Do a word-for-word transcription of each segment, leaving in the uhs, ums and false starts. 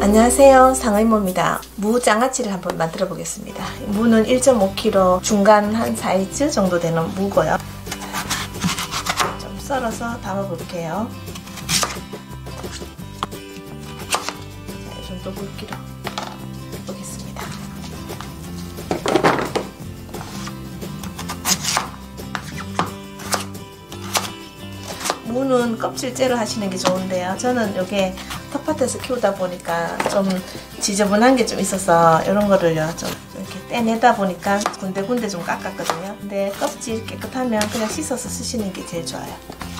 안녕하세요, 상의모입니다. 무장아찌를 한번 만들어 보겠습니다. 무는 일 점 오 킬로그램 중간 한 사이즈 정도 되는 무고요. 좀 썰어서 담아 볼게요. 이 정도 굵기로 보겠습니다. 무는 껍질째로 하시는 게 좋은데요. 저는 이게 텃밭에서 키우다 보니까 좀 지저분한 게 좀 있어서 이런 거를요 좀 이렇게 떼내다 보니까 군데군데 좀 깎았거든요. 근데 껍질 깨끗하면 그냥 씻어서 쓰시는 게 제일 좋아요.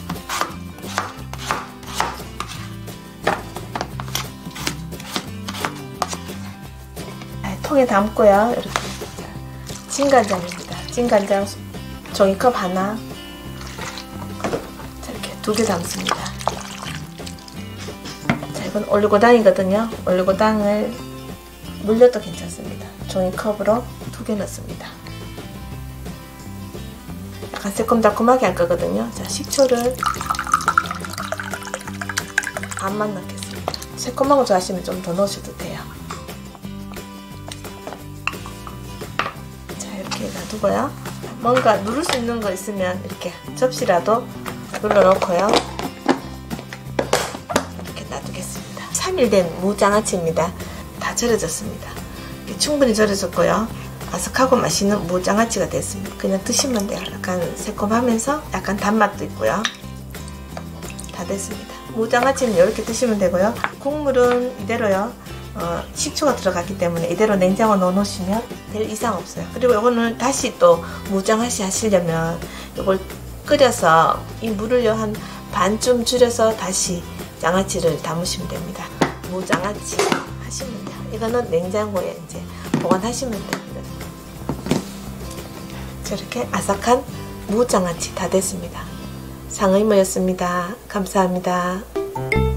통에 담고요. 이렇게 진간장입니다. 진간장 종이컵 하나, 이렇게 두 개 담습니다. 자, 이건 올리고당이거든요. 올리고당을 물려도 괜찮습니다. 종이컵으로 두 개 넣습니다. 약간 새콤달콤하게 할 거거든요. 자, 식초를 반만 넣겠습니다. 새콤한 거 좋아하시면 좀 더 넣으셔도 돼요. 놔두고요. 뭔가 누를 수 있는 거 있으면 이렇게 접시라도 눌러놓고요. 이렇게 놔두겠습니다. 삼 일 된 무장아찌입니다. 다 절여졌습니다. 충분히 절여졌고요. 아삭하고 맛있는 무장아찌가 됐습니다. 그냥 드시면 돼요. 약간 새콤하면서 약간 단맛도 있고요. 다 됐습니다. 무장아찌는 이렇게 드시면 되고요. 국물은 이대로요. 어, 식초가 들어갔기 때문에 이대로 냉장고 넣어 놓으시면 될 이상 없어요. 그리고 이거는 다시 또 무장아찌 하시려면 이걸 끓여서 이 물을요 한 반쯤 줄여서 다시 장아찌를 담으시면 됩니다. 무장아찌 하시면 돼요. 이거는 냉장고에 이제 보관하시면 됩니다. 저렇게 아삭한 무장아찌 다 됐습니다. 상의모였습니다. 감사합니다.